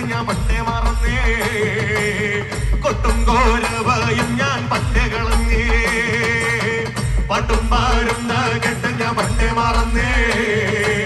ഞാൻ പണ്ടേ മറന്നേ കൊട്ടും കോരവയും ഞാൻ പണ്ടേ കളഞ്ഞേ പാട്ടും പാരും കെട്ട് ഞാൻ പണ്ടേ മറന്നേ